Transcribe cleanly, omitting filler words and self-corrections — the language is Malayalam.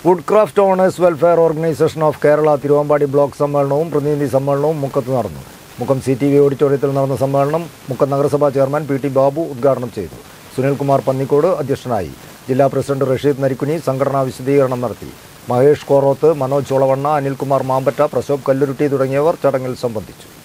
വുഡ്ക്രാഫ്റ്റ് owners welfare organisation of Kerala Thiruvambadi block സമ്മേളനവും പ്രതിനിധി സമ്മേളനവും മുക്കത്ത് നടന്നു. മുക്കം CTV ഓഡിറ്റോറിയത്തിൽ നടന്ന സമ്മേളനം മുക്കം നഗരസഭാ ചെയർമാൻ PT ബാബു ഉദ്ഘാടനം ചെയ്തു. സുനിൽകുമാർ പന്നിക്കോട് അധ്യക്ഷനായി. ജില്ലാ പ്രസിഡന്റ് റഷീദ് നരിക്കുനി സംഘടനാ വിശദീകരണം നടത്തി. മഹേഷ് കോറോത്ത്, മനോജ് ചോളവണ്ണ, അനിൽകുമാർ മാമ്പറ്റ, പ്രശോഭ് കല്ലുരുട്ടി തുടങ്ങിയവർ ചടങ്ങിൽ സംബന്ധിച്ചു.